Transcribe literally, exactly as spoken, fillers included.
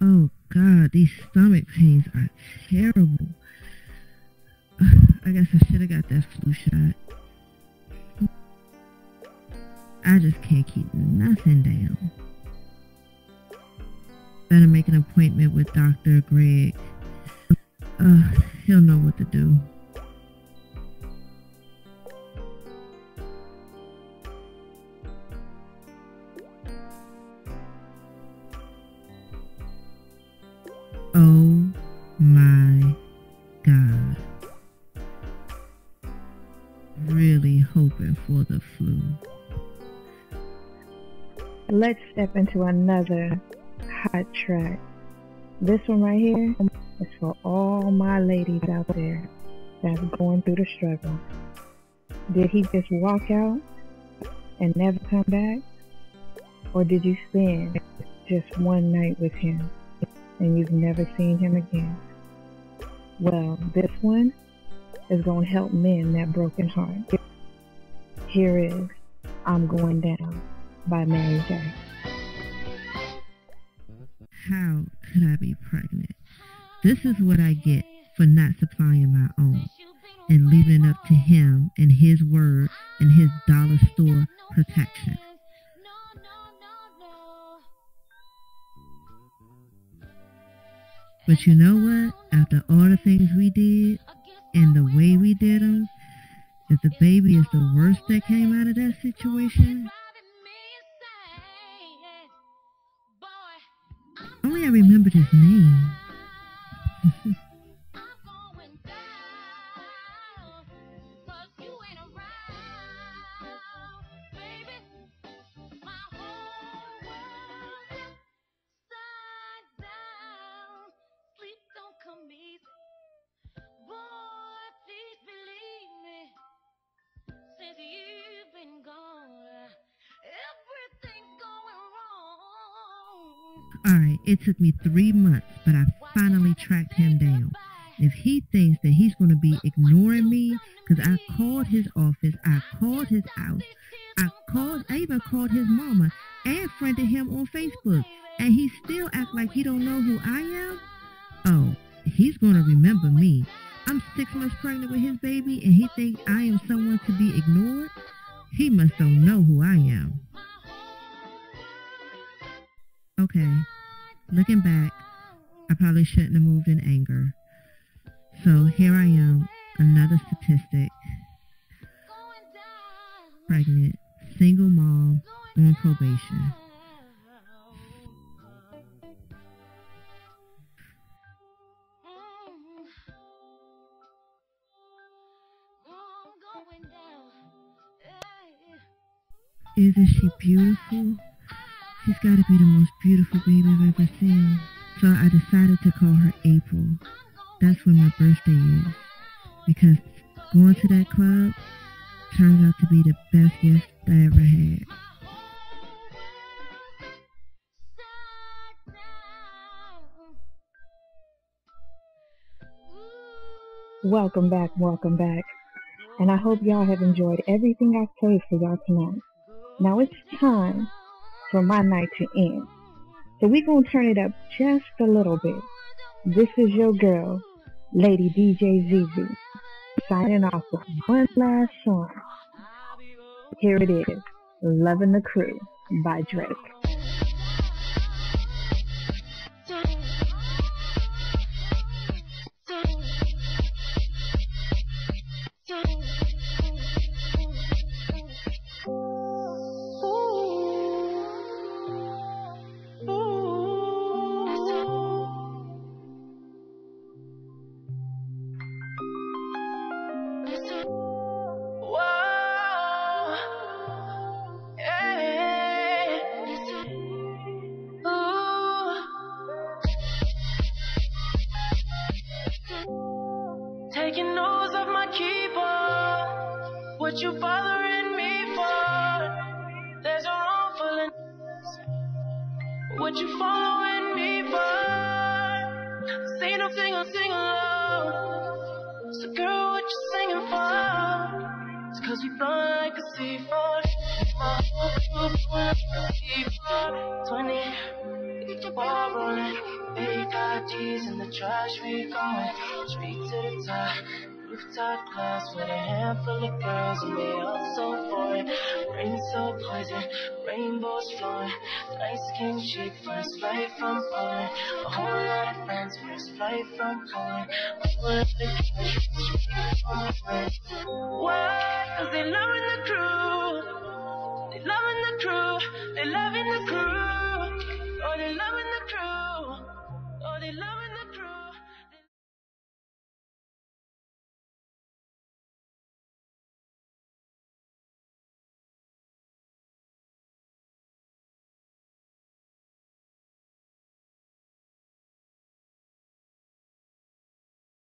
Oh God, these stomach pains are terrible. I guess I should have got that flu shot. I just can't keep nothing down. Better make an appointment with Doctor Greg. Uh, he'll know what to do. Oh my God. Really hoping for the flu. Let's step into another hot track. This one right here is for all my ladies out there that's going through the struggle. Did he just walk out and never come back? Or did you spend just one night with him and you've never seen him again? Well, this one is going to help mend that broken heart. Here is I'm Going Down by Mary J. How could I be pregnant? This is what I get for not supplying my own and leaving it up to him and his word and his dollar store protection. But you know what? After all the things we did and the way we did them, if the baby is the worst that came out of that situation, only I remembered his name. Alright, it took me three months, but I finally tracked him down. If he thinks that he's going to be ignoring me, because I called his office, I called his house, I called, I even called his mama and friended him on Facebook, and he still act like he don't know who I am? Oh, he's going to remember me. I'm six months pregnant with his baby, and he thinks I am someone to be ignored? He must don't know who I am. Okay, looking back, I probably shouldn't have moved in anger. So here I am, another statistic. Pregnant, single mom, on probation. Isn't she beautiful? She's got to be the most beautiful baby I've ever seen. So I decided to call her April. That's when my birthday is. Because going to that club turned out to be the best gift I ever had. Welcome back, welcome back. And I hope y'all have enjoyed everything I've played for y'all tonight. Now it's time for my night to end. So we're going to turn it up just a little bit. This is your girl, Lady D J Z Z, signing off with one last song. Here it is, Loving the Crew by Drake. Taking notes of my keyboard. What you bothering me for? There's a wrongful in what you following me for? Say no sing or sing along. So girl, what you singing for? It's cause we fly like a C four. My whole group like a C four. Twenty, get your ball rolling. I Ds in the trash, we going straight to the top. Rooftop clubs with a handful of girls, and they all so foreign. Rain so poison, rainbows flowing. Light skin chick, first flight from Poland. A whole lot of friends, first flight from Poland. A whole lot of cash, straight from Poland. Why? Cause they love